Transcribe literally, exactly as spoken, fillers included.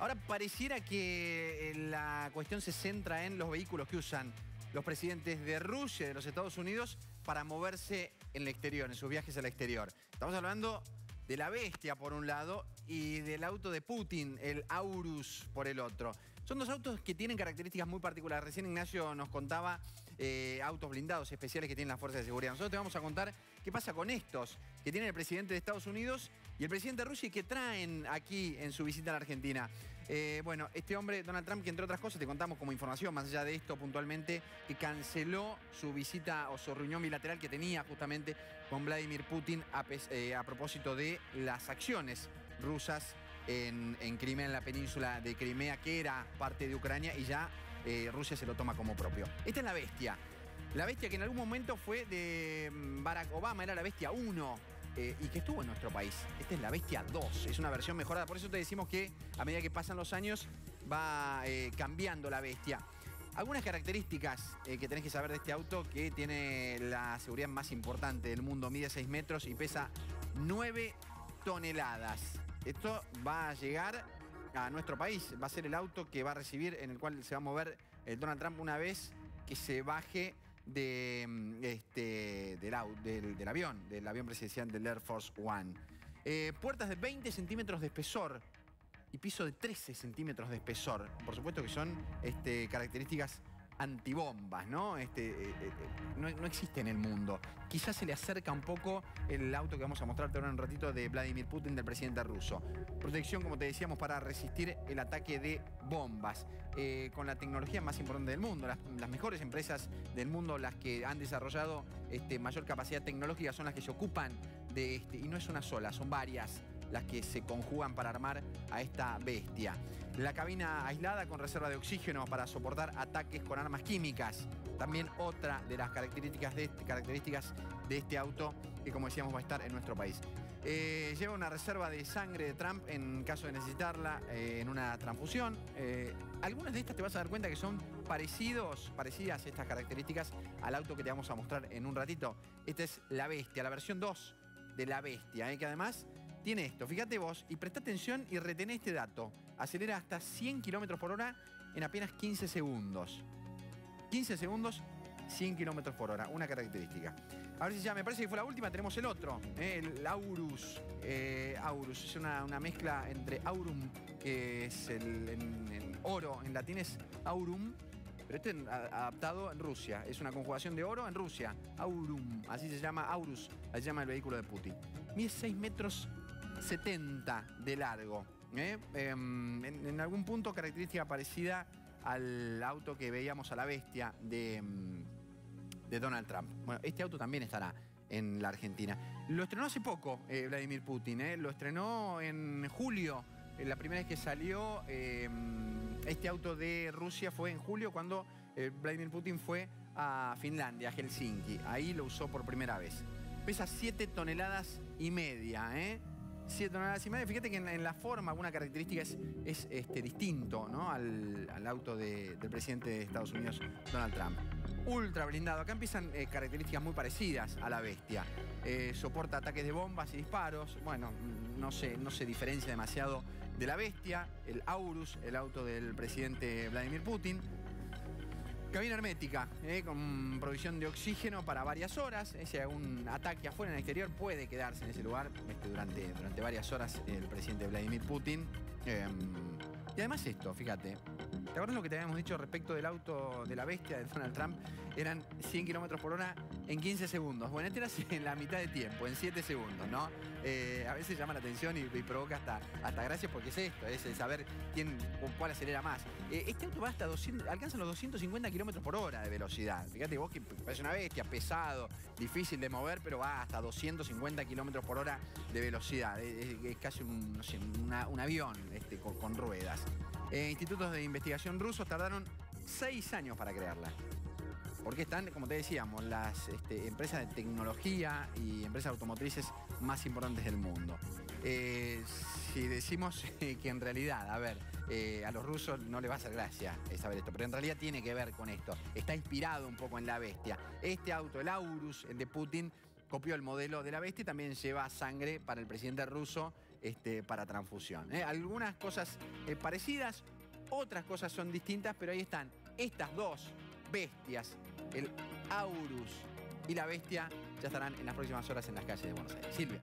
Ahora pareciera que la cuestión se centra en los vehículos que usan los presidentes de Rusia y de los Estados Unidos para moverse en el exterior, en sus viajes al exterior. Estamos hablando de la Bestia por un lado y del auto de Putin, el Aurus, por el otro. Son dos autos que tienen características muy particulares. Recién Ignacio nos contaba eh, autos blindados especiales que tienen las fuerzas de seguridad. Nosotros te vamos a contar qué pasa con estos que tiene el presidente de Estados Unidos y el presidente de Rusia y que traen aquí en su visita a la Argentina. Eh, bueno, este hombre, Donald Trump, que entre otras cosas te contamos como información, más allá de esto puntualmente, que canceló su visita o su reunión bilateral que tenía justamente con Vladimir Putin a, eh, a propósito de las acciones rusas en, en Crimea, en la península de Crimea, que era parte de Ucrania y ya eh, Rusia se lo toma como propio. Esta es la Bestia. La Bestia que en algún momento fue de Barack Obama, era la Bestia uno. Eh, y que estuvo en nuestro país. Esta es la Bestia dos, es una versión mejorada. Por eso te decimos que a medida que pasan los años va eh, cambiando la Bestia. Algunas características eh, que tenés que saber de este auto, que tiene la seguridad más importante del mundo. Mide seis metros y pesa nueve toneladas. Esto va a llegar a nuestro país. Va a ser el auto que va a recibir, en el cual se va a mover el Donald Trump una vez que se baje De, este, del, del, del avión, del avión presidencial del Air Force One. Eh, puertas de veinte centímetros de espesor y piso de trece centímetros de espesor. Por supuesto que son este, características antibombas, ¿no? Este, eh, eh, no, no existe en el mundo. Quizás se le acerca un poco el auto que vamos a mostrarte ahora en un ratito de Vladimir Putin, del presidente ruso. Protección, como te decíamos, para resistir el ataque de bombas. Eh, con la tecnología más importante del mundo. Las, las mejores empresas del mundo, las que han desarrollado este, mayor capacidad tecnológica, son las que se ocupan de este. Y no es una sola, son varias las que se conjugan para armar a esta Bestia. La cabina aislada con reserva de oxígeno para soportar ataques con armas químicas. También otra de las características de este, características de este auto que, como decíamos, va a estar en nuestro país. Eh, lleva una reserva de sangre de Trump en caso de necesitarla eh, en una transfusión. Eh, algunas de estas te vas a dar cuenta que son parecidos, parecidas estas características al auto que te vamos a mostrar en un ratito. Esta es la Bestia, la versión dos de la Bestia, eh, que además tiene esto. Fíjate vos y presta atención y retén este dato. Acelera hasta cien kilómetros por hora en apenas quince segundos. quince segundos, cien kilómetros por hora. Una característica. A ver si ya me parece que fue la última. Tenemos el otro, eh, el Aurus. Eh, Aurus es una, una mezcla entre Aurum, que es el en, en oro, en latín es Aurum, pero este es adaptado en Rusia. Es una conjugación de oro en Rusia. Aurum, así se llama, Aurus, así se llama el vehículo de Putin. Mide seis metros setenta de largo. ¿eh? Eh, en, en algún punto característica parecida al auto que veíamos a la Bestia de, de Donald Trump. Bueno, este auto también estará en la Argentina. Lo estrenó hace poco eh, Vladimir Putin. ¿eh? Lo estrenó en julio. Eh, la primera vez que salió eh, este auto de Rusia fue en julio, cuando eh, Vladimir Putin fue a Finlandia, a Helsinki. Ahí lo usó por primera vez. Pesa siete toneladas y media, ¿eh? siete toneladas y media. Fíjate que en, en la forma, una característica es, es este, distinto, ¿no? al, al auto de, del presidente de Estados Unidos, Donald Trump. Ultra blindado. Acá empiezan eh, características muy parecidas a la Bestia. Eh, soporta ataques de bombas y disparos. Bueno, no se, no se diferencia demasiado de la Bestia. El Aurus, el auto del presidente Vladimir Putin. Cabina hermética, eh, con provisión de oxígeno para varias horas. Eh, si hay un ataque afuera en el exterior, puede quedarse en ese lugar este, durante, durante varias horas el presidente Vladimir Putin. Eh, y además esto, fíjate. ¿Te acuerdas lo que te habíamos dicho respecto del auto de la Bestia de Donald Trump? Eran cien kilómetros por hora en quince segundos. Bueno, este era en la mitad de tiempo, en siete segundos, ¿no? Eh, a veces llama la atención y, y provoca hasta, hasta gracia, porque es esto, es saber quién o cuál acelera más. Eh, este auto va hasta doscientos, alcanza los doscientos cincuenta kilómetros por hora de velocidad. Fíjate vos que parece una bestia, pesado, difícil de mover, pero va hasta doscientos cincuenta kilómetros por hora de velocidad. Es, es, es casi un, no sé, una, un avión este, con, con ruedas. Eh, institutos de investigación rusos tardaron seis años para crearla. Porque están, como te decíamos, las este, empresas de tecnología y empresas automotrices más importantes del mundo. Eh, si decimos eh, que en realidad, a ver, eh, a los rusos no les va a hacer gracia saber esto, pero en realidad tiene que ver con esto. Está inspirado un poco en la Bestia. Este auto, el Aurus, el de Putin, copió el modelo de la Bestia y también lleva sangre para el presidente ruso este, para transfusión. ¿eh? Algunas cosas eh, parecidas, otras cosas son distintas, pero ahí están estas dos bestias, el Aurus y la bestia, ya estarán en las próximas horas en las calles de Buenos Aires. Silvia.